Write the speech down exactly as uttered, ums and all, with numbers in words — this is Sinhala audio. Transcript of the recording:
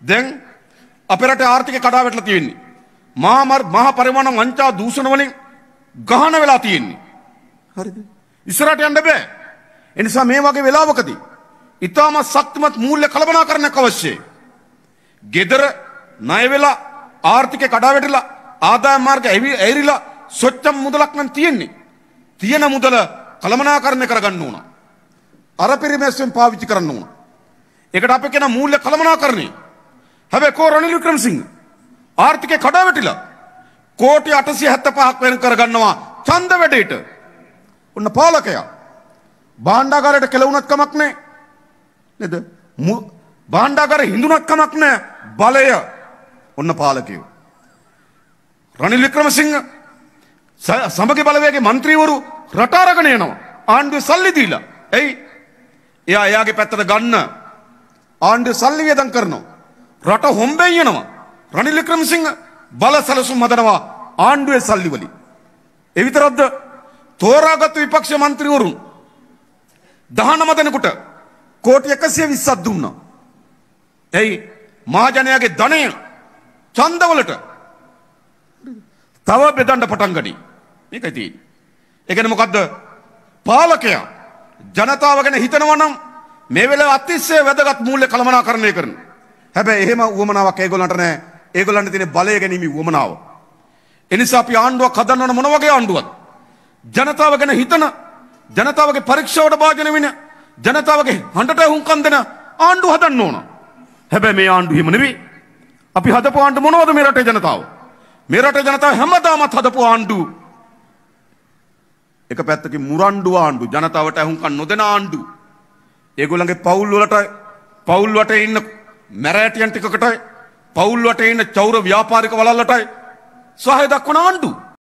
දැන් අපේ රටේ ආර්ථිකය කඩා වැටලා තියෙන්නේ. මහා මහා පරිමාණ වංචා දූෂණ වලින් ගහන වෙලා තියෙන්නේ. හරිද? ඉස්සරහට යන්න බෑ. ඒ නිසා මේ වගේ වෙලාවකදී ඊටම ශක්තිමත් මූල්‍ය කළමනාකරණයක් අවශ්‍යයි. gedara ණය වෙලා ආර්ථිකය කඩා වැටිලා ආදායම් මාර්ග ඇවිරිලා සොච්චම් මුදලක් නම් තියෙන්නේ. තියෙන මුදල කළමනාකරණය කරගන්න ඕන. අර පරිමේෂයෙන් පාවිච්චි කරන්න ඕන. ඒකට අපි කියන මූල්‍ය කළමනාකරණය. හැබැයි කෝ රනිල් වික්‍රමසිංහ ආර්ථිකය කඩා වැටිලා කෝටි අටසිය හැත්තෑ පහක් වෙන කරගන්නවා ඡන්ද වැඩේට. ඔන්න පාලකයා භාණ්ඩාගාරයට කෙලවුණත් කමක් නැහැ. නේද? භාණ්ඩාගාරේ හිඳුණත් කමක් නැහැ. බලය ඔන්න පාලකයෝ. රනිල් වික්‍රමසිංහ සමගි බලවේගයේ മന്ത്രിවරු රට අරගෙන යනවා. ආණ්ඩුවේ සල්ලි දීලා. එයි එයා එයාගේ පැත්තට ගන්න ආණ්ඩුවේ සල්ලි වියදම් කරනවා. රට හොම්බෙන් යනවා. රනිල් වික්‍රමසිංහ බල සැලසුම් හදනවා ආණ්ඩුවේ සල්ලි වලින්. ඒ විතරක්ද තෝරාගත් විපක්ෂ മന്ത്രിවරුන් දහනව දෙනෙකුට කෝටි එකසිය විස්සක් දුන්නා. එයි මහජනයාගේ ධනය ඡන්දවලට තව බෙදන්න පටන් ගනී. මේකයි තියෙන්නේ. ඒ කියන්නේ මොකද්ද? පාලකයා ජනතාව ගැන හිතනවා නම් මේ වෙලාවේ අතිශය වැදගත් මූල්‍ය කළමනාකරණය කරන. හැබැයි එහෙම උවමනාවක් ඒගොල්ලන්ට නැහැ. ඒගොල්ලන්ට තියෙන බලය ගැනීම උවමනාව. ඒ නිසා අපි ආණ්ඩුවක් හදන්න ඕන මොන වගේ ආණ්ඩුවක්? ජනතාව ගැන හිතන, ජනතාවගේ පරීක්ෂාවට භාජන වෙන, ජනතාවගේ හඬට හුම්කම් දෙන ආණ්ඩුව හදන්න ඕන. හැබැයි මේ ආණ්ඩුව හිම නෙවෙයි. අපි හදපු ආණ්ඩුව මොනවද මේ රටේ ජනතාව? මේ රටේ ජනතාව හැමදාමත් හදපු ආණ්ඩුව එක පැත්තකින් මුරණ්ඩු ආණ්ඩු, ජනතාවට හුම්කම් නොදෙන ආණ්ඩු. ඒගොල්ලන්ගේ පවුල් වලට පවුල් වටේ ඉන්න මැරෑටියන් ටිකකට පවුල් වටේ ඉන්න චෞර ව්‍යාපාරික වලල්ලටයි සහාය දක්වන ආණ්ඩු.